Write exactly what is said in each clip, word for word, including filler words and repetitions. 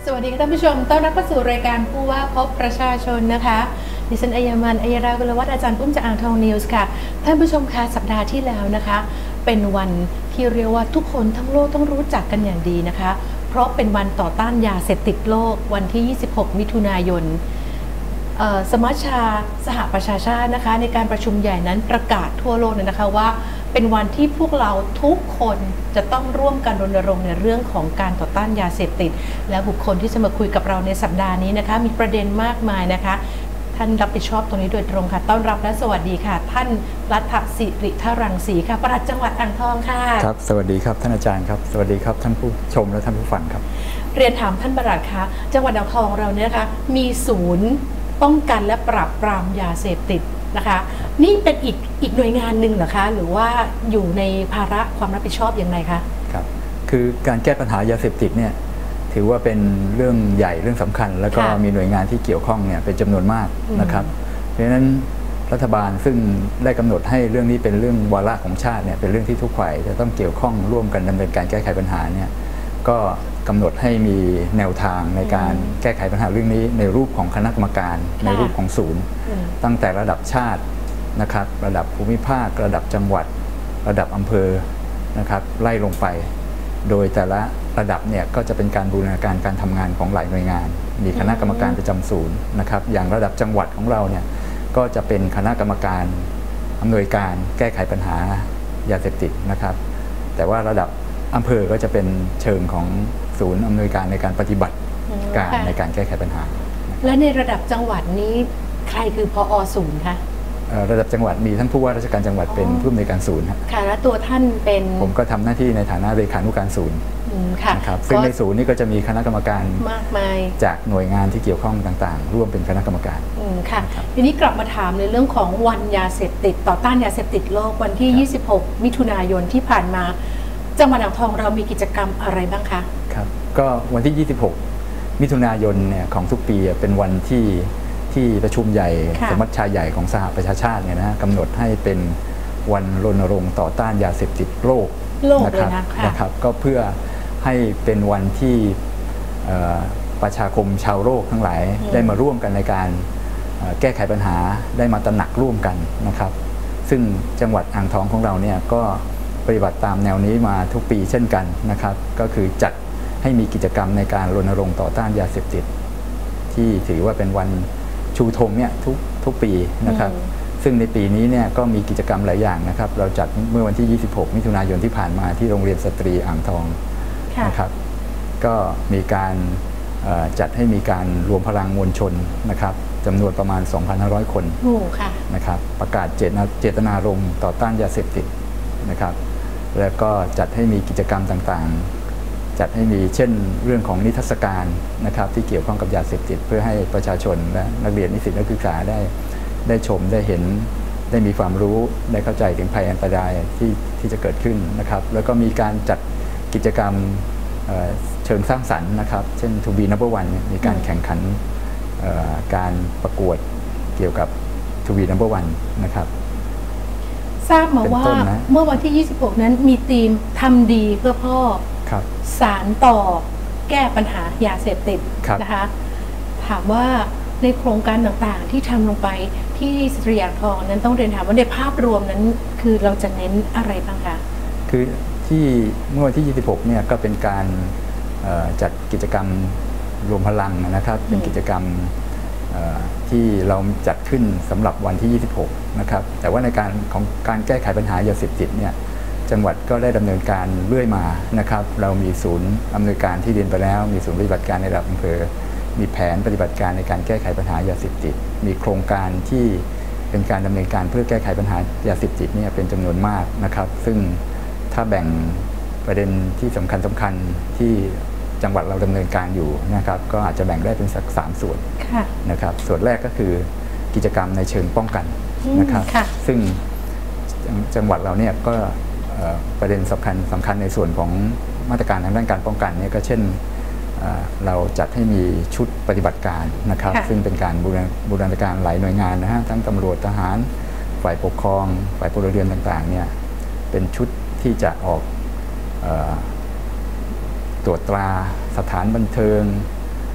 สวัสดีท่านผู้ชมต้อนรับเข้าสู่รายการผู้ว่าพบประชาชนนะคะดิฉันอัยมันอัยรากุลวัฒน์อาจารย์ปุ้มจากอ่างทองนิวส์ค่ะท่านผู้ชมคะสัปดาห์ที่แล้วนะคะเป็นวันที่เรียกว่าทุกคนทั้งโลกต้องรู้จักกันอย่างดีนะคะเพราะเป็นวันต่อต้านยาเสพติดโลกวันที่ยี่สิบหกมิถุนายนสมัชชาสหประชาชาตินะคะในการประชุมใหญ่นั้นประกาศทั่วโลกเลยนะคะว่าเป็นวันที่พวกเราทุกคนจะต้องร่วมกันรณรงค์ในเรื่องของการต่อต้านยาเสพติดและบุคคลที่จะมาคุยกับเราในสัปดาห์นี้นะคะมีประเด็นมากมายนะคะท่านรับผิดชอบตรงนี้โดยตรงค่ะต้อนรับและสวัสดีค่ะท่านรัฐศิริทรังสีค่ะปลัดจังหวัดอ่างทองค่ะครับสวัสดีครับท่านอาจารย์ครับสวัสดีครับท่านผู้ชมและท่านผู้ฟังครับเรียนถามท่านปลัดคะจังหวัดอ่างทองเราเนี่ยนะคะมีศูนย์ป้องกันและปราบปรามยาเสพติดนะคะนี่เป็นอีกอีกหน่วยงานหนึ่งเหรอคะหรือว่าอยู่ในภาระความรับผิดชอบอย่างไรคะครับคือการแก้ปัญหายาเสพติดเนี่ยถือว่าเป็นเรื่องใหญ่เรื่องสำคัญแล้วก็มีหน่วยงานที่เกี่ยวข้องเนี่ยเป็นจำนวนมากนะครับเพราะฉะนั้นรัฐบาลซึ่งได้กำหนดให้เรื่องนี้เป็นเรื่องวาระของชาติเนี่ยเป็นเรื่องที่ทุกฝ่ายจะต้องเกี่ยวข้องร่วมกันดำเนินการแก้ไขปัญหาเนี่ยก็กำหนดให้มีแนวทางในการแก้ไขปัญหาเรื่องนี้ในรูปของคณะกรรมการในรูปของศูนย์ตั้งแต่ระดับชาตินะครับระดับภูมิภาคระดับจังหวัดระดับอำเภอนะครับไล่ลงไปโดยแต่ละระดับเนี่ยก็จะเป็นการบูรณาการการทำงานของหลายหน่วยงานมีคณะกรรมการประจำศูนย์นะครับอย่างระดับจังหวัดของเราเนี่ยก็จะเป็นคณะกรรมการอำนวยการแก้ไขปัญหายาเสพติดนะครับแต่ว่าระดับอำเภอก็จะเป็นเชิงของศูนย์อำนวยการในการปฏิบัติการในการแก้ไขปัญหาและในระดับจังหวัดนี้ใครคือผอ.ศูนย์คะระดับจังหวัดมีท่านผู้ว่าราชการจังหวัดเป็นผู้อำนวยการศูนย์ค่ะและตัวท่านเป็นผมก็ทำหน้าที่ในฐานะเลขานุการศูนย์นะครับซึ่งในศูนย์นี้ก็จะมีคณะกรรมการมากมายจากหน่วยงานที่เกี่ยวข้องต่างๆร่วมเป็นคณะกรรมการค่ะทีนี้กลับมาถามในเรื่องของวันยาเสพติดต่อต้านยาเสพติดโลกวันที่ยี่สิบหกมิถุนายนที่ผ่านมาจังหวัดอ่างทองเรามีกิจกรรมอะไรบ้างคะครับก็วันที่ยี่สิบหกมิถุนายนเนี่ยของทุกปีเป็นวันที่ที่ประชุมใหญ่สมัชชาใหญ่ของสหประชาชาติเนี่ยนะกำหนดให้เป็นวันรณรงค์ต่อต้านยาเสพติดโลกนะครับนะครับก็เพื่อให้เป็นวันที่ประชาคมชาวโลกทั้งหลายได้มาร่วมกันในการแก้ไขปัญหาได้มาตระหนักร่วมกันนะครับซึ่งจังหวัดอ่างทองของเราเนี่ยก็ปฏิบัติตามแนวนี้มาทุกปีเช่นกันนะครับก็คือจัดให้มีกิจกรรมในการรณรงค์ต่อต้านยาเสพติดที่ถือว่าเป็นวันชูธงเนี่ยทุกทุกปีนะครับซึ่งในปีนี้เนี่ยก็มีกิจกรรมหลายอย่างนะครับเราจัดเมื่อวันที่ยี่สิบหกมิถุนายนที่ผ่านมาที่โรงเรียนสตรีอ่างทองนะครับก็มีการจัดให้มีการรวมพลังมวลชนนะครับจำนวนประมาณ สองพันห้าร้อย คนนะครับประกาศเจตนารมณ์ต่อต้านยาเสพติดนะครับแล้วก็จัดให้มีกิจกรรมต่างๆจัดให้มีเช่นเรื่องของนิทรรศการนะครับที่เกี่ยวข้องกับยาเสพติดเพื่อให้ประชาชนและนักเรียนนิสิตนักศึกษาได้ได้ชมได้เห็นได้มีความรู้ได้เข้าใจถึงภัยอันตรายที่ที่จะเกิดขึ้นนะครับแล้วก็มีการจัดกิจกรรมเชิงสร้างสรรค์นะครับเช่น To be number one มีการแข่งขันการประกวดเกี่ยวกับ To be number one นะครับทราบมาว่าเมื่อวันที่ยี่สิบหกนั้นมีธีมทำดีเพื่อพ่อสารต่อแก้ปัญหายาเสพติดนะคะถามว่าในโครงการต่างๆที่ทำลงไปที่สตรีอ่างทองนั้นต้องเรียนถามว่าในภาพรวมนั้นคือเราจะเน้นอะไรบ้างคะคือที่เมื่อวันที่ยี่สิบหกเนี่ยก็เป็นการจัดกิจกรรมรวมพลังนะครับเป็นกิจกรรมที่เราจัดขึ้นสำหรับวันที่ยี่สิบหกนะครับแต่ว่าในการของการแก้ไขปัญหายาเสพติดเนี่ยจังหวัดก็ได้ดำเนินการเรื่อยมานะครับเรามีศูนย์อำนวยการที่เรียนไปแล้วมีศูนย์ปฏิบัติการในระดับอำเภอมีแผนปฏิบัติการในการแก้ไขปัญหายาเสพติดมีโครงการที่เป็นการดำเนินการเพื่อแก้ไขปัญหายาเสพติดเนี่ยเป็นจำนวนมากนะครับซึ่งถ้าแบ่งประเด็นที่สำคัญสำคัญที่จังหวัดเราดำเนินการอยู่นะครับก็อาจจะแบ่งได้เป็นสักสามส่วนนะครับส่วนแรกก็คือกิจกรรมในเชิงป้องกันนะครับซึ่งจังหวัดเราเนี่ยก็ประเด็นสำคัญสำคัญในส่วนของมาตรการทางด้านการป้องกันเนี่ยก็เช่นเราจัดให้มีชุดปฏิบัติการนะครับซึ่งเป็นการบูรณาการหลายหน่วยงานนะฮะทั้งตำรวจทหารฝ่ายปกครองฝ่ายพลเรือนต่างๆเนี่ยเป็นชุดที่จะออกตรวจตราสถานบันเทิง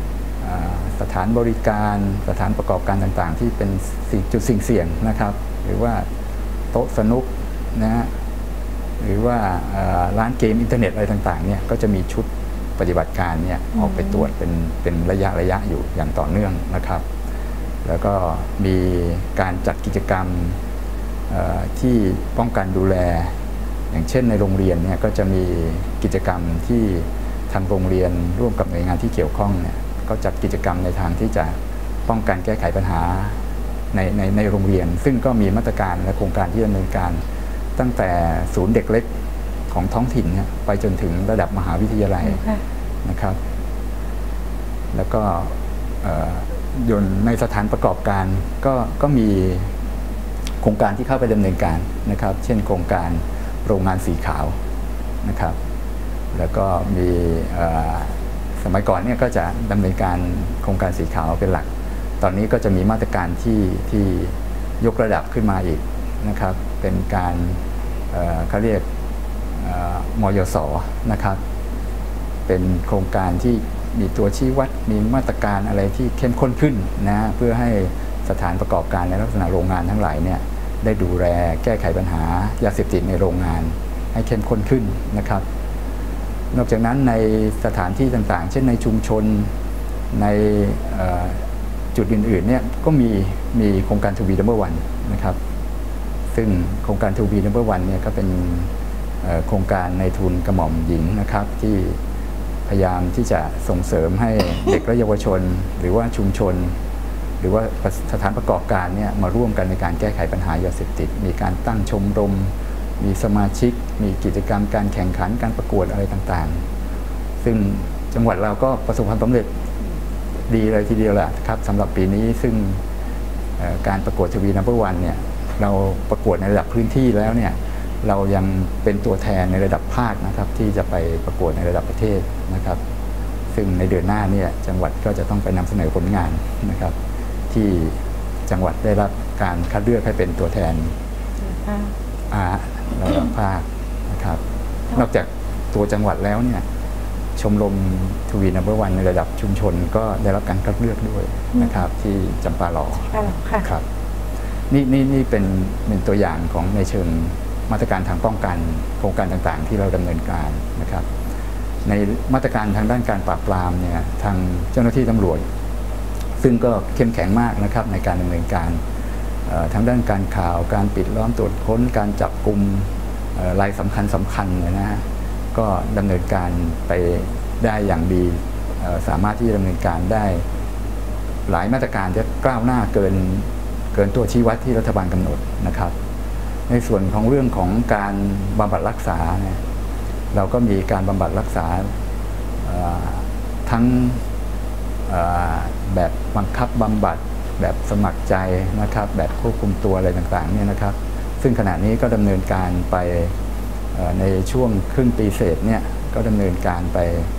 สถานบริการสถานประกอบการต่างๆที่เป็นจุดสิ่งเสี่ยงนะครับหรือว่าโต๊ะสนุกนะฮะหรือว่าร้านเกมอินเทอร์เน็ตอะไรต่างๆเนี่ยก็จะมีชุดปฏิบัติการเนี่ยออกไปตรวจเป็นเป็นระยะระยะอยู่อย่างต่อเนื่องนะครับแล้วก็มีการจัดกิจกรรมที่ป้องกันดูแลอย่างเช่นในโรงเรียนเนี่ยก็จะมีกิจกรรมที่ทางโรงเรียนร่วมกับหน่วยงานที่เกี่ยวข้องเนี่ยก็จัดกิจกรรมในทางที่จะป้องกันแก้ไขปัญหาในในในโรงเรียนซึ่งก็มีมาตรการและโครงการที่ดำเนินการตั้งแต่ศูนย์เด็กเล็กของท้องถิ่นเนี่ยไปจนถึงระดับมหาวิทยาลัยนะครับแล้วก็ยนในสถานประกอบการก็ก็มีโครงการที่เข้าไปดำเนินการนะครับเช่นโครงการโรงงานสีขาวนะครับแล้วก็มีสมัยก่อนเนี่ยก็จะดำเนินการโครงการสีขาวเป็นหลักตอนนี้ก็จะมีมาตรการที่ที่ยกระดับขึ้นมาอีกนะครับเป็นการเขาเรียกมยส.นะครับเป็นโครงการที่มีตัวชี้วัดมีมาตรการอะไรที่เข้มข้นขึ้นนะเพื่อให้สถานประกอบการในลักษณะโรงงานทั้งหลายเนี่ยได้ดูแลแก้ไขปัญหายาเสพติดในโรงงานให้เข้มข้นขึ้นนะครับนอกจากนั้นในสถานที่ต่างๆเช่นในชุมชนในจุดอื่นๆเนี่ยก็มีมีโครงการ ทู บี นัมเบอร์ วัน นะครับซึ่งโครงการ ทู บี นัมเบอร์ วัน เนี่ยก็เป็นโครงการในทุนกระหม่อมหญิงนะครับที่พยายามที่จะส่งเสริมให้เด็กและเยาวชนหรือว่าชุมชนหรือว่าสถานประกอบการเนี่ยมาร่วมกันในการแก้ไขปัญหายาเสพติดมีการตั้งชมรมมีสมาชิกมีกิจกรรมการแข่งขันการประกวดอะไรต่างๆซึ่งจังหวัดเราก็ประสบความสำเร็จดีเลยทีเดียวแหละครับสำหรับปีนี้ซึ่งการประกวด ทู บี นัมเบอร์ วัน เนี่ยเราประกวดในระดับพื้นที่แล้วเนี่ยเรายังเป็นตัวแทนในระดับภาคนะครับที่จะไปประกวดในระดับประเทศนะครับซึ่งในเดือนหน้าเนี่ยจังหวัดก็จะต้องไปนำเสนอผลงานนะครับที่จังหวัดได้รับการคัดเลือกให้เป็นตัวแทนระดับภาคนะครับนอกจากตัวจังหวัดแล้วเนี่ยชมรม ทู บี นัมเบอร์ วัน ในระดับชุมชนก็ได้รับการคัดเลือกด้วยนะครับที่จำปาหล่อครับนี่นี่นี่เป็นเป็นตัวอย่างของในเชิงมาตรการทางป้องกันโครงการต่างๆที่เราดำเนินการนะครับในมาตรการทางด้านการปราบปรามเนี่ยทางเจ้าหน้าที่ตำรวจซึ่งก็เข้มแข็งมากนะครับในการดำเนินการทางด้านการข่าวการปิดล้อมตรวจค้นการจับกลุ่มรายสำคัญสำคัญเนี่ยนะฮะก็ดำเนินการไปได้อย่างดีสามารถที่จะดำเนินการได้หลายมาตรการที่ก้าวหน้าเกินเกินตัวชี้วัดที่รัฐบาลกำหนดนะครับในส่วนของเรื่องของการบำบัดรักษาเนี่ยเราก็มีการบำบัดรักษาทั้งแบบบังคับบำบัดแบบสมัครใจนะครับแบบควบคุมตัวอะไรต่างๆเนี่ยนะครับซึ่งขณะนี้ก็ดำเนินการไปในช่วงครึ่งปีเศษเนี่ยก็ดำเนินการไป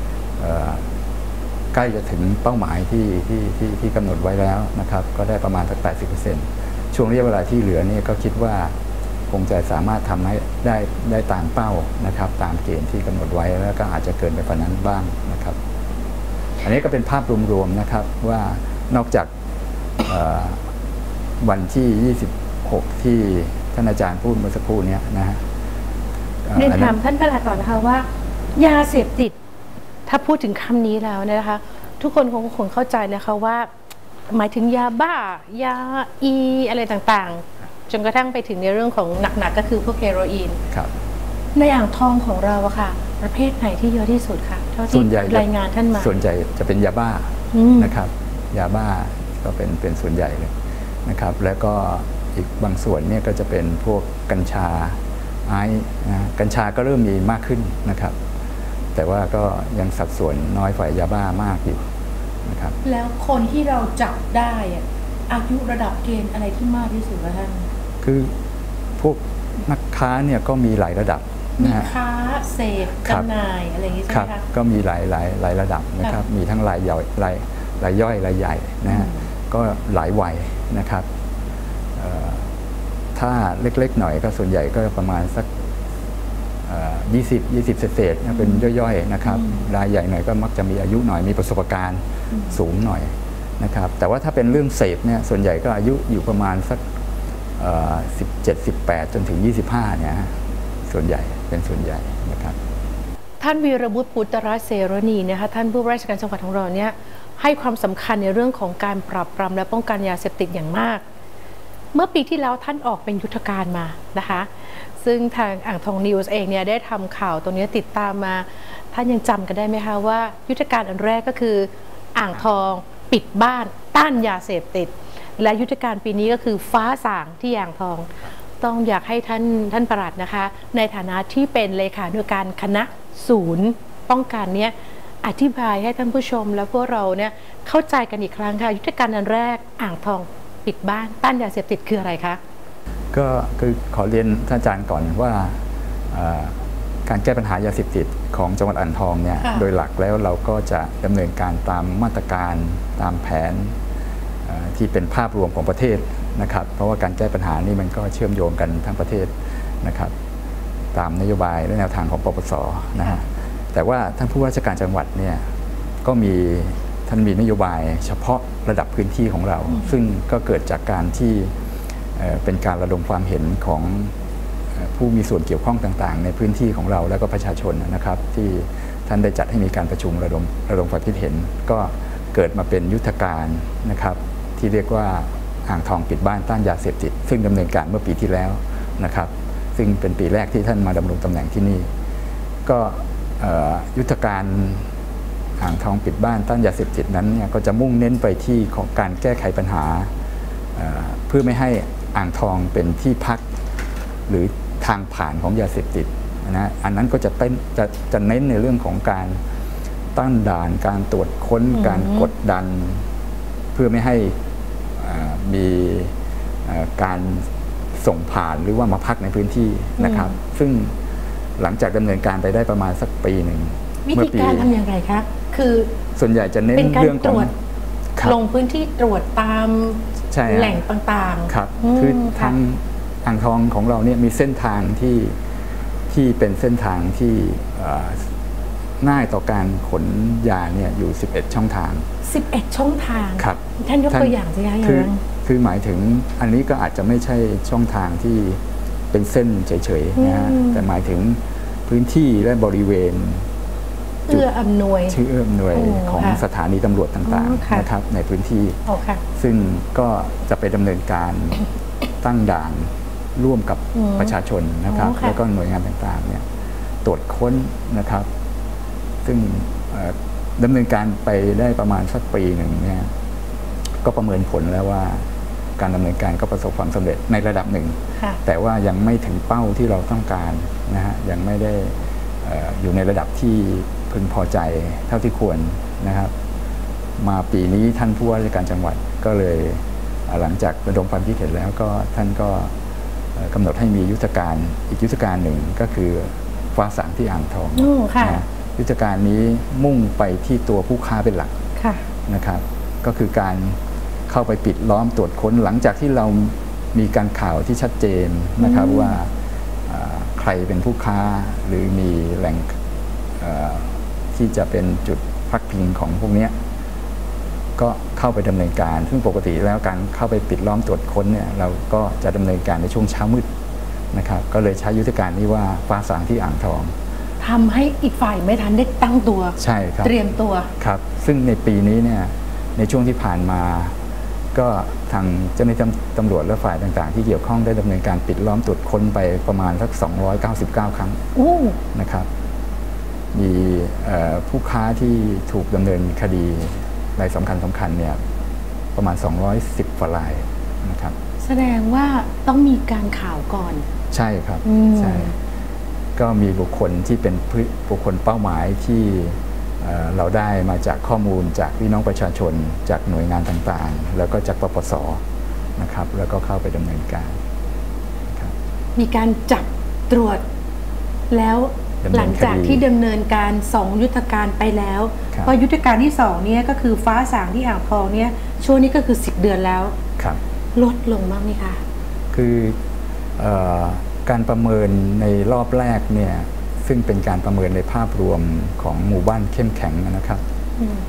ใกล้จะถึงเป้าหมายที่ที่ที่ที่กำหนดไว้แล้วนะครับก็ได้ประมาณสัก แปดสิบเปอร์เซ็นต์ ช่วงระยะเวลาที่เหลือนี่ก็คิดว่าคงจะสามารถทำให้ได้ได้ตามเป้านะครับตามเกณฑ์ที่กำหนดไว้แล้วก็อาจจะเกินไปกว่านั้นบ้างนะครับอันนี้ก็เป็นภาพรวมๆนะครับว่านอกจากวันที่ยี่สิบหกที่ท่านอาจารย์พูดเมื่อสักครู่นี้นะฮะเรียนถามท่านประหลัดก่อนนะคะว่ายาเสพติดถ้าพูดถึงคำนี้แล้วนะคะทุกคนคงคงเข้าใจนะคะว่าหมายถึงยาบ้ายาอีอะไรต่างๆจนกระทั่งไปถึงในเรื่องของหนักๆก็คือพวกเฮโรอีนครับในอ่างทองของเราอะค่ะประเภทไหนที่เยอะที่สุดคะเท่าที่รายงานท่านมาส่วนใหญ่จะเป็นยาบ้านะครับยาบ้าก็เป็นเป็นส่วนใหญ่เลยนะครับแล้วก็อีกบางส่วนเนี่ยก็จะเป็นพวกกัญชาไอซ์นะกัญชาก็เริ่มมีมากขึ้นนะครับแต่ว่าก็ยังสัดส่วนน้อยฝ่ายยาบ้ามากอยู่นะครับแล้วคนที่เราจับได้อายุระดับเกณฑ์อะไรที่มากที่สุดคะท่านคือพวกนักค้าเนี่ยก็มีหลายระดับมีค้าเสพจำหน่ายอะไรอย่างนี้ใช่ไหมคะก็มีหลายหลายหลายระดับนะครับมีทั้งรายย่อยรายรายย่อยรายใหญ่นะฮะก็หลายวัยนะครับถ้าเล็กๆหน่อยก็ส่วนใหญ่ก็ประมาณสักยี่สิบ ยี่สิบเศษๆเป็นย่อยๆนะครับรายใหญ่หน่อยก็มักจะมีอายุหน่อยมีประสบการณ์สูงหน่อยนะครับแต่ว่าถ้าเป็นเรื่องเสพเนี่ยส่วนใหญ่ก็อายุอยู่ประมาณสักสิบเจ็ด สิบแปดจนถึงยี่สิบห้าเนี่ยส่วนใหญ่เป็นส่วนใหญ่นะครับท่านวีรบุตรปุตตรเสรณีนะคะท่านผู้ว่าราชการจังหวัดของเราเนี่ยให้ความสำคัญในเรื่องของการปราบปรามและป้องกันยาเสพติดอย่างมากเมื่อปีที่แล้วท่านออกเป็นยุทธการมานะคะซึ่งทางอ่างทองนิวส์เองเนี่ยได้ทำข่าวตรงนี้ติดตามมาท่านยังจำกันได้ไหมคะว่ายุทธการอันแรกก็คืออ่างทองปิดบ้านต้านยาเสพติดและยุทธการปีนี้ก็คือฟ้าสางที่อ่างทองต้องอยากให้ท่านท่านปลัดนะคะในฐานะที่เป็นเลขานุการคณะศูนย์ป้องกันเนี้ยอธิบายให้ท่านผู้ชมและพวกเราเนี่ยเข้าใจกันอีกครั้งค่ะยุทธการอันแรกอ่างทองปิดบ้านต้านยาเสพติดคืออะไรคะก็คือขอเรียนท่านอาจารย์ก่อนว่าการแก้ปัญหายาเสพติดของจังหวัดอ่างทองเนี่ยโดยหลักแล้วเราก็จะดำเนินการตามมาตรการตามแผนที่เป็นภาพรวมของประเทศนะครับเพราะว่าการแก้ปัญหานี่มันก็เชื่อมโยงกันทั้งประเทศนะครับตามนโยบายและแนวทางของปปส.นะฮะแต่ว่าท่านผู้ว่าราชการจังหวัดเนี่ยก็มีท่านมีนโยบายเฉพาะระดับพื้นที่ของเราซึ่งก็เกิดจากการที่เป็นการระดมความเห็นของผู้มีส่วนเกี่ยวข้องต่างๆในพื้นที่ของเราและก็ประชาชนนะครับที่ท่านได้จัดให้มีการประชุมระดมระดมความคิดเห็นก็เกิดมาเป็นยุทธการนะครับที่เรียกว่าอ่างทองปิดบ้านต้านยาเสพติดซึ่งดำเนินการเมื่อปีที่แล้วนะครับซึ่งเป็นปีแรกที่ท่านมาดำรงตำแหน่งที่นี่ก็ยุทธการอ่างทองปิดบ้านต้านยาเสพติดนั้นเนี่ยก็จะมุ่งเน้นไปที่ของการแก้ไขปัญหาเพื่อไม่ให้อ่างทองเป็นที่พักหรือทางผ่านของยาเสพติดนะอันนั้นก็จะเป็นจะจะเน้นในเรื่องของการตั้งด่านการตรวจค้นการกดดันเพื่อไม่ให้มีการส่งผ่านหรือว่ามาพักในพื้นที่นะครับซึ่งหลังจากดำเนินการไปได้ประมาณสักปีหนึ่งวิธีการทำอย่างไรคะคือส่วนใหญ่จะเน้นเรื่องของลงพื้นที่ตรวจตามแหล่งต่างๆครับคือทางอ่างทองของเราเนี่ยมีเส้นทางที่ที่เป็นเส้นทางที่ง่ายต่อการขนยาเนี่ยอยู่สิบเอ็ดช่องทางสิบเอ็ดช่องทางครับท่านยกตัวอย่างสิคะคือคือหมายถึงอันนี้ก็อาจจะไม่ใช่ช่องทางที่เป็นเส้นเฉยๆนะฮะแต่หมายถึงพื้นที่และบริเวณเอื้ออำนวยชื่อเอื้ออำนวยของสถานีตำรวจต่างๆนะครับในพื้นที่ซึ่งก็จะไปดำเนินการตั้งด่านร่วมกับประชาชนนะครับแล้วก็หน่วยงานต่างๆเนี่ยตรวจค้นนะครับซึ่งดำเนินการไปได้ประมาณสักปีหนึ่งเนี่ยก็ประเมินผลแล้วว่าการดำเนินการก็ประสบความสำเร็จในระดับหนึ่งแต่ว่ายังไม่ถึงเป้าที่เราต้องการนะฮะยังไม่ได้อยู่ในระดับที่พึงพอใจเท่าที่ควรนะครับมาปีนี้ท่านผู้ว่าราชการจังหวัดก็เลยหลังจากระดมความคิดเห็นแล้วก็ท่านก็กำหนดให้มียุทธการอีกยุทธการหนึ่งก็คือฟ้าสางที่อ่างทองนะยุทธการนี้มุ่งไปที่ตัวผู้ค้าเป็นหลักนะครับก็คือการเข้าไปปิดล้อมตรวจค้นหลังจากที่เรามีการข่าวที่ชัดเจนนะครับว่าใครเป็นผู้ค้าหรือมีแหล่งที่จะเป็นจุดพักพิงของพวกนี้ก็เข้าไปดำเนินการซึ่งปกติแล้วการเข้าไปปิดล้อมตรวจค้นเนี่ยเราก็จะดำเนินการในช่วงเช้ามืดนะครับก็เลยใช้ยุทธการนี้ว่าฟ้าสางที่อ่างทองทำให้อีกฝ่ายไม่ทันได้ตั้งตัวใช่ครับเตรียมตัวครับซึ่งในปีนี้เนี่ยในช่วงที่ผ่านมาก็ทางเจ้าหน้าที่ตำรวจและฝ่ายต่างๆที่เกี่ยวข้องได้ดำเนินการปิดล้อมตรวจค้นไปประมาณสักสองร้อยเก้าสิบเก้าครั้งนะครับมีผู้ค้าที่ถูกดำเนินคดีรายสำคัญสำคัญเนี่ยประมาณสองร้อยสิบกว่ารายนะครับแสดงว่าต้องมีการข่าวก่อนใช่ครับใช่ก็มีบุคคลที่เป็นบุคคลเป้าหมายที่เราได้มาจากข้อมูลจากพี่น้องประชาชนจากหน่วยงานต่างๆแล้วก็จากปปส.นะครับแล้วก็เข้าไปดำเนินการมีการจับตรวจแล้วหลังจากที่ดำเนินการสองยุทธการไปแล้วพอยุทธการที่สองเนี่ยก็คือฟ้าสางที่อ่างทองเนี่ยช่วงนี้ก็คือสิบเดือนแล้วลดลงบ้างไหมคะคือการประเมินในรอบแรกเนี่ยซึ่งเป็นการประเมินในภาพรวมของหมู่บ้านเข้มแข็งนะครับ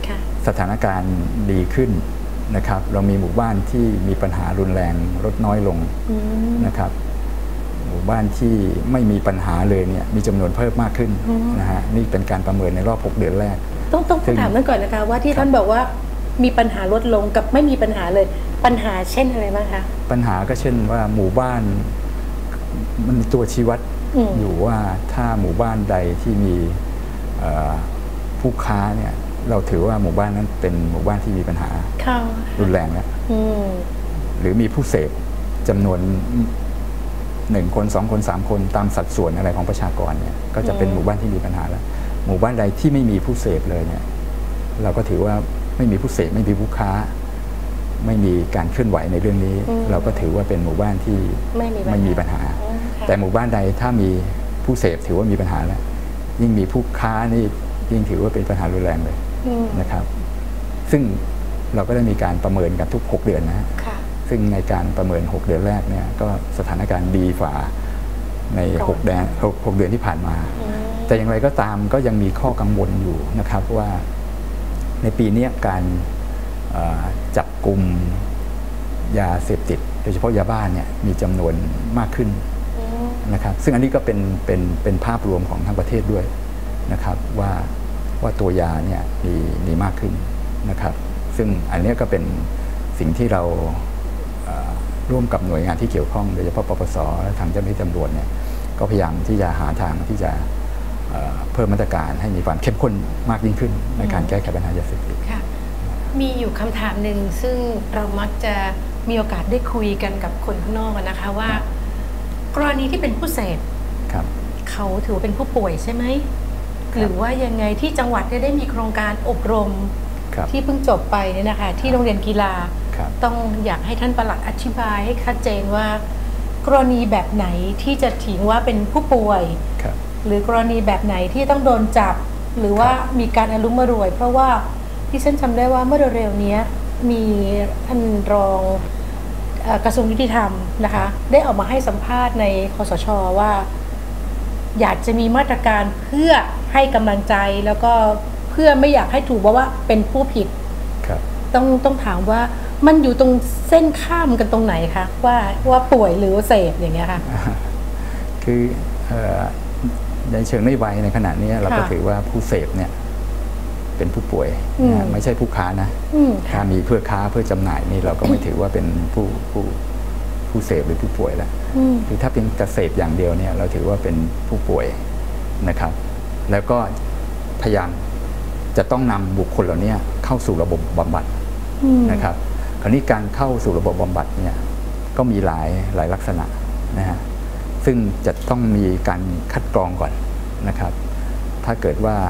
สถานการณ์ดีขึ้นนะครับเรามีหมู่บ้านที่มีปัญหารุนแรงลดน้อยลงนะครับหมู่บ้านที่ไม่มีปัญหาเลยเนี่ยมีจำนวนเพิ่มมากขึ้นนะฮะนี่เป็นการประเมินในรอบหกเดือนแรกต้องต้องถามท่านก่อนนะคะว่าที่ท่านบอกว่ามีปัญหาลดลงกับไม่มีปัญหาเลยปัญหาเช่นอะไรบ้างคะปัญหาก็เช่นว่าหมู่บ้านมันมีตัวชี้วัดอยู่ว่าถ้าหมู่บ้านใดที่มีผู้ค้าเนี่ยเราถือว่าหมู่บ้านนั้นเป็นหมู่บ้านที่มีปัญหารุนแรงแล้วหรือมีผู้เสพจำนวนหนึ่งคนสองคนสามคนตามสัดส่วนอะไรของประชากรเนี่ยก็จะเป็นหมู่บ้านที่มีปัญหาแล้วหมู่บ้านใดที่ไม่มีผู้เสพเลยเนี่ยเราก็ถือว่าไม่มีผู้เสพไม่มีผู้ค้าไม่มีการเคลื่อนไหวในเรื่องนี้เราก็ถือว่าเป็นหมู่บ้านที่ไม่มีปัญหาแต่หมู่บ้านใดถ้ามีผู้เสพถือว่ามีปัญหาแล้วยิ่งมีผู้ค้านี่ยิ่งถือว่าเป็นปัญหารุนแรงเลยนะครับซึ่งเราก็ได้มีการประเมินกันทุกหกเดือนนะซึ่งในการประเมินหกเดือนแรกเนี่ยก็สถานการณ์ดีฝ่าในหกเดือนหกเดือนที่ผ่านมาแต่อย่างไรก็ตามก็ยังมีข้อกังวลอยู่นะครับว่าในปีนี้การจับกลุ่มยาเสพติดโดยเฉพาะยาบ้าเนี่ยมีจำนวนมากขึ้นนะครับซึ่งอันนี้ก็เป็นเป็นเป็นภาพรวมของทั้งประเทศด้วยนะครับว่าว่าตัวยาเนี่ยมีมีมากขึ้นนะครับซึ่งอันนี้ก็เป็นสิ่งที่เราร่วมกับหน่วยงานที่เกี่ยวข้องโดยเฉพาะปปสและทางเจ้าหน้าที่ตำรวจเนี่ยก็พยายามที่จะหาทางที่จะเพิ่มมาตรการให้มีความเข้มข้นมากยิ่งขึ้นในการแก้ไขปัญหายาเสพติดมีอยู่คำถามหนึ่งซึ่งเรามักจะมีโอกาสได้คุยกันกับคนข้างนอกนะคะว่ากรณีที่เป็นผู้เสพเขาถือว่าเป็นผู้ป่วยใช่ไหมหรือว่ายังไงที่จังหวัดได้มีโครงการอบรมที่เพิ่งจบไปเนี่ยนะคะที่โรงเรียนกีฬาต้องอยากให้ท่านปลัดอธิบายให้ชัดเจนว่ากรณีแบบไหนที่จะถือว่าเป็นผู้ป่วยหรือกรณีแบบไหนที่ต้องโดนจับหรือว่ามีการอารมณ์รวยเพราะว่าที่ฉันจำได้ว่าเมื่อเร็วๆนี้มีท่านรองกระทรวงยุติธรรมนะคะได้ออกมาให้สัมภาษณ์ในคสช.ว่าอยากจะมีมาตรการเพื่อให้กำลังใจแล้วก็เพื่อไม่อยากให้ถูกว่าเป็นผู้ผิดต้องต้องถามว่ามันอยู่ตรงเส้นข้ามกันตรงไหนคะว่าว่าป่วยหรือเสพอย่างเงี้ยค่ะคือในเชิงนโยบายในขณะนี้เราก็ถือว่าผู้เสพเนี่ยเป็นผู้ป่วยนะไม่ใช่ผู้ค้านะถ้ามีเพื่อค้าเพื่อจำหน่ายนี่เราก็ไม่ถือว่าเป็นผู้ผู้ผู้เสพหรือผู้ป่วยแล้วคือถ้าเป็นเกษตรอย่างเดียวเนี่ยเราถือว่าเป็นผู้ป่วยนะครับแล้วก็พยายามจะต้องนำบุคคลเหล่านี้เข้าสู่ระบบบำบัดนะครับคราวนี้การเข้าสู่ระบบบำบัดเนี่ยก็มีหลายหลายลักษณะนะฮะซึ่งจะต้องมีการคัดกรองก่อนนะครับถ้าเกิดว่า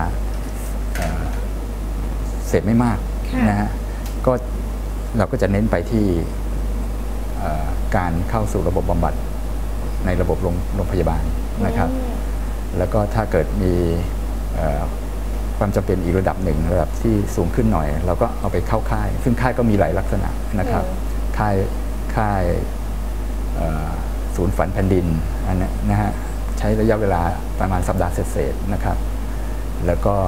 เสพไม่มากนะฮะก็เราก็จะเน้นไปที่การเข้าสู่ระบบบำบัดในระบบโรงพยาบาลนะครับแล้วก็ถ้าเกิดมีความจำเป็นอีกระดับหนึ่งระดับที่สูงขึ้นหน่อยเราก็เอาไปเข้าค่ายซึ่งค่ายก็มีหลายลักษณะนะครับค่ายค่ายศูนย์ฝันแผ่นดินอันนี้นะฮะใช้ระยะเวลาประมาณสัปดาห์เศษๆนะครับแล้วก็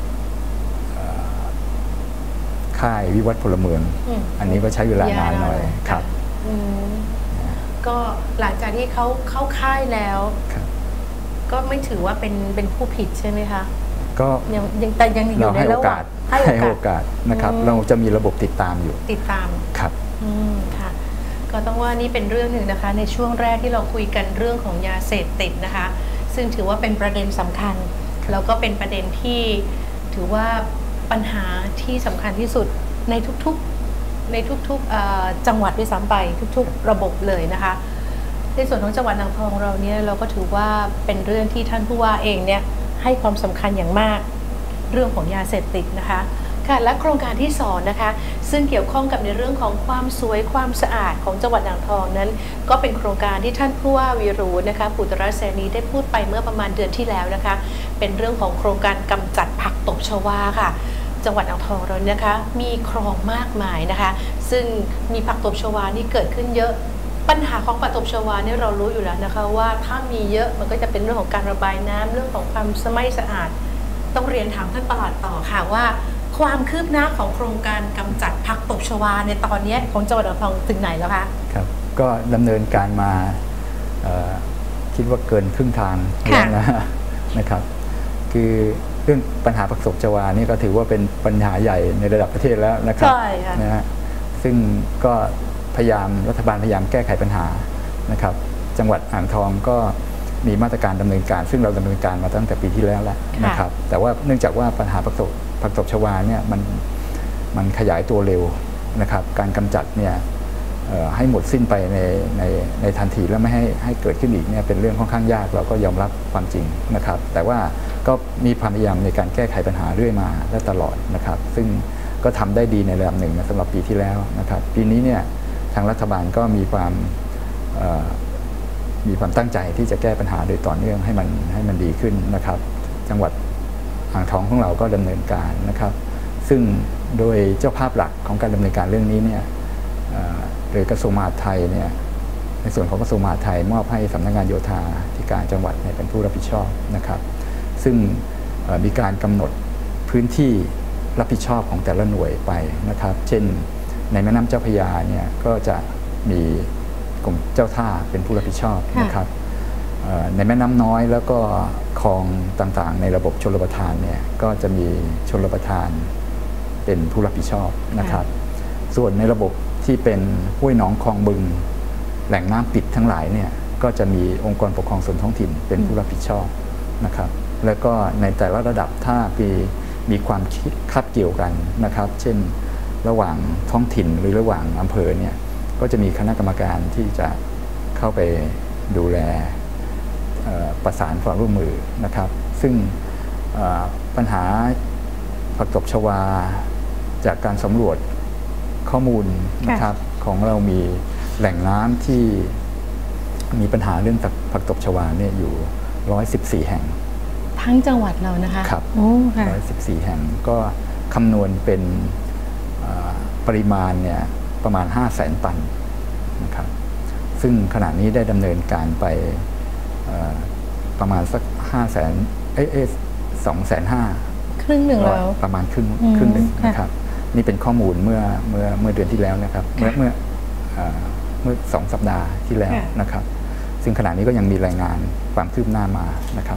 ค่ายวิวัฒน์พลเมืองอันนี้ก็ใช้เวลานานหน่อยครับก็หลังจากที่เขาเข้าค่ายแล้วก็ไม่ถือว่าเป็นเป็นผู้ผิดใช่ไหมคะก็ยังยังแต่ยังอยู่ในระหว่างให้โอกาสนะครับเราจะมีระบบติดตามอยู่ติดตามครับอืมค่ะก็ต้องว่านี่เป็นเรื่องหนึ่งนะคะในช่วงแรกที่เราคุยกันเรื่องของยาเสพติดนะคะซึ่งถือว่าเป็นประเด็นสำคัญแล้วก็เป็นประเด็นที่ถือว่าปัญหาที่สำคัญที่สุดในทุกๆในทุกๆจังหวัดด้วยซ้ำไปทุกๆระบบเลยนะคะในส่วนของจังหวัดอ่างทองเราเนี่ยเราก็ถือว่าเป็นเรื่องที่ท่านผู้ว่าเองเนี่ยให้ความสำคัญอย่างมากเรื่องของยาเสพติดนะคะค่ะและโครงการที่สองนะคะซึ่งเกี่ยวข้องกับในเรื่องของความสวยความสะอาดของจังหวัดอ่างทองนั้นก็เป็นโครงการที่ท่านผู้ว่าวีรูนะคะปุตรเสนีได้พูดไปเมื่อประมาณเดือนที่แล้วนะคะเป็นเรื่องของโครงการกำจัดผักตบชวาค่ะจังหวัดอ่างทองเรานะคะมีคลองมากมายนะคะซึ่งมีผักตบชวานี่เกิดขึ้นเยอะปัญหาของผักตบชวาเนี่ยเรารู้อยู่แล้วนะคะว่าถ้ามีเยอะมันก็จะเป็นเรื่องของการระบายน้ำเรื่องของความไม่สะอาดต้องเรียนถามท่านปลัดต่อค่ะว่าโคความคืบหน้าของโครงการกำจัดผักตบชวาในตอนนี้ของจังหวัดอ่างทองถึงไหนแล้วคะครับก็ดำเนินการมาคิดว่าเกินครึ่งทางแล้วนะนะครับคือเรื่องปัญหาผักตบชวานี่ก็ถือว่าเป็นปัญหาใหญ่ในระดับประเทศแล้วนะครับใช่ค่ะนะฮะซึ่งก็พยายามรัฐบาลพยายามแก้ไขปัญหานะครับจังหวัดอ่างทองก็มีมาตรการดำเนินการซึ่งเราดำเนินการมาตั้งแต่ปีที่แล้วแล้วนะครับแต่ว่าเนื่องจากว่าปัญหาผักตบผักตบชวาเนี่ยมันมันขยายตัวเร็วนะครับการกำจัดเนี่ยให้หมดสิ้นไปในในในทันทีแล้วไม่ให้ให้เกิดขึ้นอีกเนี่ยเป็นเรื่องค่อนข้างยากเราก็ยอมรับความจริงนะครับแต่ว่าก็มีความพยายามในการแก้ไขปัญหาเรื่อยมาและตลอดนะครับซึ่งก็ทำได้ดีในระดับหนึ่งนะสำหรับปีที่แล้วนะครับปีนี้เนี่ยทางรัฐบาลก็มีความมีความตั้งใจที่จะแก้ปัญหาโดยต่อเนื่องให้มันให้มันดีขึ้นนะครับจังหวัดอ่างทองของเราก็ดำเนินการนะครับซึ่งโดยเจ้าภาพหลักของการดำเนินการเรื่องนี้เนี่ยโดยกระทรวงมหาดไทยเนี่ยในส่วนของกระทรวงมหาดไทยมอบให้สำนักงานโยธาธิการจังหวัดเป็นผู้รับผิดชอบนะครับซึ่งมีการกำหนดพื้นที่รับผิดชอบของแต่ละหน่วยไปนะครับเช่นในแม่น้ำเจ้าพระยาเนี่ยก็จะมีกรมเจ้าท่าเป็นผู้รับผิดชอบนะครับในแม่น้ำน้อยแล้วก็คลองต่างๆในระบบชลประทานเนี่ยก็จะมีชลประทานเป็นผู้รับผิดชอบนะครับส่วนในระบบที่เป็นห้วยหนองคลองบึงแหล่งน้ำปิดทั้งหลายเนี่ยก็จะมีองค์กรปกครองส่วนท้องถิ่นเป็นผู้รับผิดชอบนะครับแล้วก็ในแต่ละระดับถ้ามีมีความคาบเกี่ยวกันนะครับเช่นระหว่างท้องถิ่นหรือระหว่างอำเภอเนี่ยก็จะมีคณะกรรมการที่จะเข้าไปดูแลประสานความร่วมมือนะครับซึ่งปัญหาผักตบชวาจากการสำรวจข้อมูลนะครับของเรามีแหล่งน้ำที่มีปัญหาเรื่องผักตบชวาเนี่ยอยู่หนึ่งร้อยสิบสี่แห่งทั้งจังหวัดเรานะคะครับหนึ่งร้อยสิบสี่แห่งก็คำนวณเป็นปริมาณเนี่ยประมาณห้าแสนตันนะครับซึ่งขณะนี้ได้ดำเนินการไปประมาณสักห้าแสนเอ๊ะสองแสนห้าครึ่งหนึ่งแล้วประมาณครึ่งครึ่งหนึ่งนะครับนี่เป็นข้อมูลเมื่อเมื่อเมื่อเดือนที่แล้วนะครับเมื่อเมื่อเมื่อสองสัปดาห์ที่แล้วนะครับซึ่งขณะนี้ก็ยังมีรายงานความคืบหน้ามานะครับ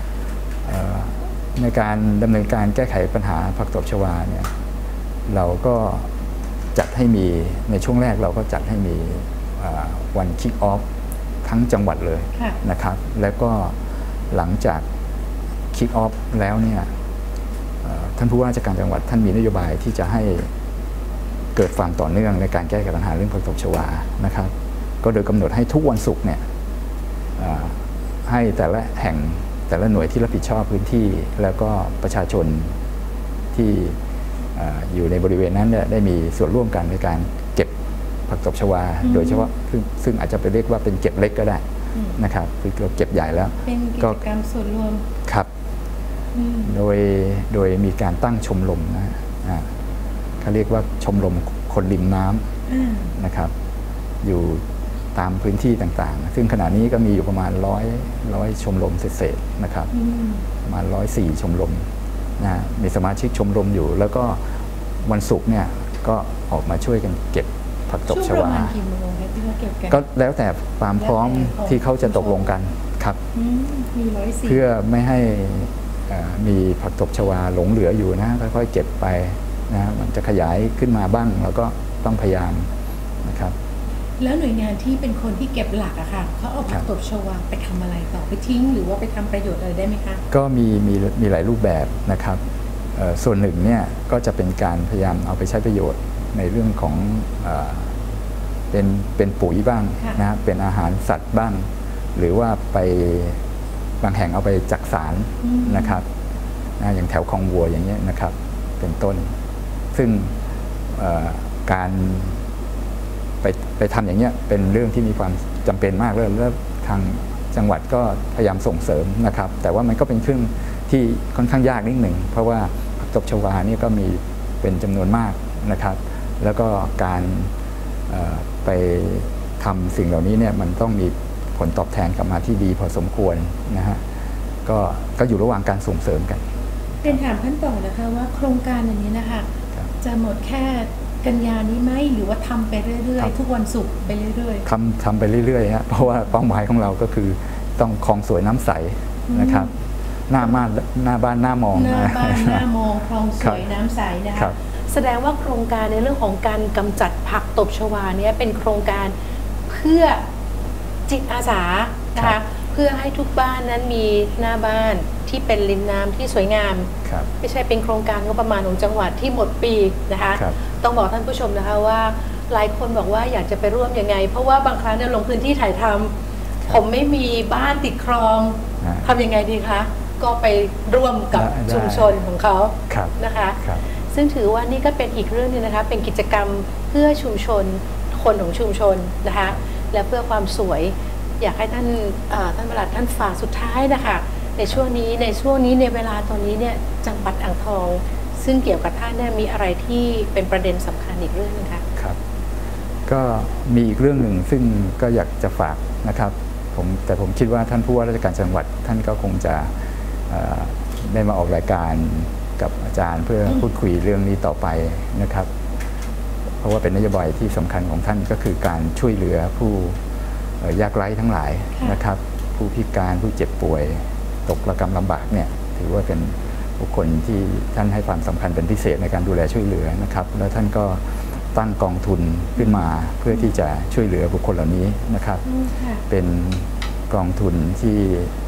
ในการดำเนินการแก้ไขปัญหาผักตบชวาเนี่ยเราก็จัดให้มีในช่วงแรกเราก็จัดให้มีวันคิกออฟทั้งจังหวัดเลยนะครับแล้วก็หลังจากคิกออฟแล้วเนี่ยท่านผู้ว่าราชการจังหวัดท่านมีนโยบายที่จะให้เกิดความต่อเนื่องในการแก้ไขปัญหาเรื่องผักตบชวานะครับก็โดยกำหนดให้ทุกวันศุกร์เนี่ยให้แต่ละแห่งแต่ละหน่วยที่รับผิดชอบพื้นที่แล้วก็ประชาชนที่อยู่ในบริเวณนั้นเนี่ยได้มีส่วนร่วมกันในการเก็บผักตบชวาโดยเฉพาะซึ่งอาจจะไปเรียกว่าเป็นเก็บเล็กก็ได้นะครับคือเราเก็บใหญ่แล้วเป็นกิจกรรมส่วนรวมครับโดยโดยมีการตั้งชมรมนะเขาเรียกว่าชมรมคนริมน้ำนะครับอยู่ตามพื้นที่ต่างๆซึ่งขณะนี้ก็มีอยู่ประมาณร้อยร้อยชมรมเศษๆนะครับประมาณร้อยสี่ชมรมนะมีสมาชิกชมรมอยู่แล้วก็วันศุกร์เนี่ยก็ออกมาช่วยกันเก็บผักตบชวาก็แล้วแต่ความพร้อมที่เขาจะตกลงกันครับเพื่อไม่ให้มีผักตบชวาหลงเหลืออยู่นะค่อยๆเก็บไปนะมันจะขยายขึ้นมาบ้างแล้วก็ต้องพยายามนะครับแล้วหน่วยงานที่เป็นคนที่เก็บหลักอะค่ะเขาเอาผักตบชวาไปทำอะไรต่อไปทิ้งหรือว่าไปทำประโยชน์อะไรได้ไหมคะก็มีมีมีหลายรูปแบบนะครับส่วนหนึ่งเนี่ยก็จะเป็นการพยายามเอาไปใช้ประโยชน์ในเรื่องของเป็นเป็นปุ๋ยบ้างนะเป็นอาหารสัตว์บ้างหรือว่าไปบางแห่งเอาไปจักสารนะครับนะอย่างแถวคลองวัวอย่างเงี้ยนะครับเป็นต้นซึ่งการไปไปทำอย่างเงี้ยเป็นเรื่องที่มีความจำเป็นมากเลยแล้วทางจังหวัดก็พยายามส่งเสริมนะครับแต่ว่ามันก็เป็นเครื่องที่ค่อนข้างยากนิดหนึ่งเพราะว่าผักตบชวานี่ก็มีเป็นจำนวนมากนะครับแล้วก็การไปทำสิ่งเหล่านี้เนี่ยมันต้องมีผลตอบแทนกลับมาที่ดีพอสมควรนะฮะก็ก็อยู่ระหว่างการส่งเสริมกันเรียนถามท่านต่อนะคะว่าโครงการอันนี้นะคะจะหมดแค่กันยานี้ไหมหรือว่าทำไปเรื่อยๆทุกวันศุกร์ไปเรื่อยๆทำทำไปเรื่อยๆฮะเพราะว่าเป้าหมายของเราก็คือต้องคลองสวยน้ำใสนะครับหน้าบ้านหน้าบ้านหน้ามองหน้าบ้านหน้ามองคลองสวยน้ำใสนะคะแสดงว่าโครงการในเรื่องของการกำจัดผักตบชวาเนี่ยเป็นโครงการเพื่อจิตอาสานะคะเพื่อให้ทุกบ้านนั้นมีหน้าบ้านที่เป็นริมน้ำที่สวยงามไม่ใช่เป็นโครงการงบประมาณของจังหวัดที่หมดปีนะคะต้องบอกท่านผู้ชมนะคะว่าหลายคนบอกว่าอยากจะไปร่วมยังไงเพราะว่าบางครั้งเนี่ยลงพื้นที่ถ่ายทำผมไม่มีบ้านติดคลองทำยังไงดีคะก็ไปร่วมกับชุมชนของเขานะคะซึ่งถือว่านี่ก็เป็นอีกเรื่องนึงนะคะเป็นกิจกรรมเพื่อชุมชนคนของชุมชนนะคะและเพื่อความสวยอยากให้ท่านท่านปลัดท่านฝากสุดท้ายนะคะในช่วงนี้ในช่วงนี้ในเวลาตอนนี้เนี่ยจังหวัดอ่างทองซึ่งเกี่ยวกับท่านเนี่ยมีอะไรที่เป็นประเด็นสำคัญอีกเรื่องนึงคะครับก็มีอีกเรื่องหนึ่งซึ่งก็อยากจะฝากนะครับผมแต่ผมคิดว่าท่านผู้ว่าราชการจังหวัดท่านก็คงจะได้มาออกรายการกับอาจารย์เพื่อพูดคุยเรื่องนี้ต่อไปนะครับเพราะว่าเป็นนโยบายที่สำคัญของท่านก็คือการช่วยเหลือผู้ยากไร้ทั้งหลายนะครับผู้พิการผู้เจ็บป่วยตกระกำลำบากเนี่ยถือว่าเป็นบุคคลที่ท่านให้ความสำคัญเป็นพิเศษในการดูแลช่วยเหลือนะครับแล้วท่านก็ตั้งกองทุนขึ้นมาเพื่อที่จะช่วยเหลือบุคคลเหล่านี้นะครับเป็นกองทุนที่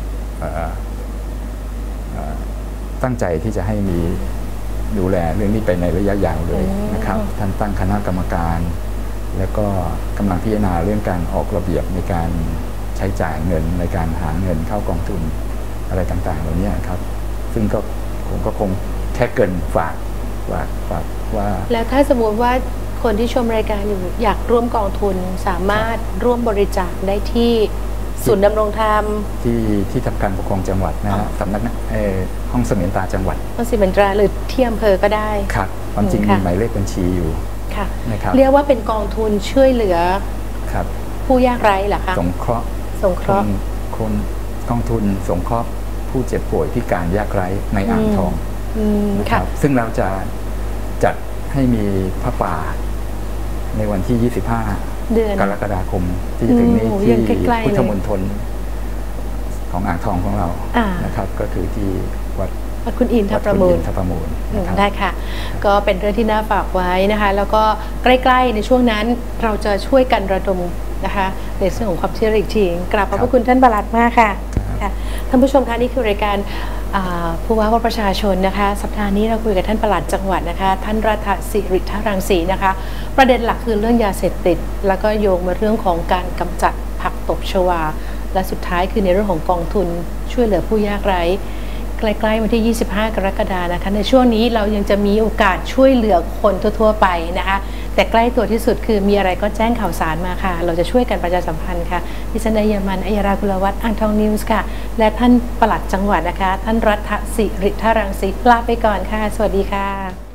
ตั้งใจที่จะให้มีดูแลเรื่องนี้ไปในระยะยาวเลยนะครับท่านตั้งคณะกรรมการแล้วก็กำลังพิจารณาเรื่องการออกระเบียบในการใช้จ่ายเงินในการหาเงินเข้ากองทุนอะไรต่างๆเหล่านี้ครับซึ่งก็ผมก็คงแค่เกินฝากฝากฝากว่าแล้วถ้าสมมติว่าคนที่ชมรายการอยู่อยากร่วมกองทุนสามารถร่วมบริจาคได้ที่ศูนย์ดำรงธรรมที่ที่ทำการปกครองจังหวัดนะฮะสำนักห้องเสมียนตาจังหวัดห้องเสมียนตาหรือที่อำเภอก็ได้ครับความจริงมีหมายเลขบัญชีอยู่ค่ะนะครับเรียกว่าเป็นกองทุนช่วยเหลือครับผู้ยากไร้เหรอคะสงเคราะห์สงเคราะห์คนกองทุนสงเคราะห์ผู้เจ็บป่วยพิการยากไร้ในอ่างทองนะครับซึ่งเราจะจัดให้มีพระป่าในวันที่ยี่สิบห้ากรกฎาคมที่จะถึงนี้ที่พุทธมณฑลของอ่างทองของเรานะครับก็คือที่วัดวัดคุณอินทรประมูลได้ค่ะก็เป็นเรื่องที่น่าฝากไว้นะคะแล้วก็ใกล้ๆในช่วงนั้นเราจะช่วยกันระดมนะคะในเรื่องของความเชื่ออีกทีกราบขอบพระคุณท่านปลัดมากค่ะท่านผู้ชมคะนี่คือรายการผู้ว่าว่าประชาชนนะคะสัปดาห์นี้เราคุยกับท่านปลัดจังหวัดนะคะท่านรัฐศิริทรังสีนะคะประเด็นหลักคือเรื่องยาเสพติดแล้วก็โยงมาเรื่องของการกำจัดผักตบชวาและสุดท้ายคือในเรื่องของกองทุนช่วยเหลือผู้ยากไร้ใกล้ๆวันที่ยี่สิบห้ากรกฎาคมนะคะในช่วงนี้เรายังจะมีโอกาสช่วยเหลือคนทั่วๆไปนะคะแต่ใกล้ตัวที่สุดคือมีอะไรก็แจ้งข่าวสารมาค่ะเราจะช่วยกันประชาสัมพันธ์ค่ะดิฉันอัยมันอัยรากุลวัฒน์อ่างทองนิวส์ค่ะและท่านปลัดจังหวัดนะคะท่านรัฐศิริทรังสีลาไปก่อนค่ะสวัสดีค่ะ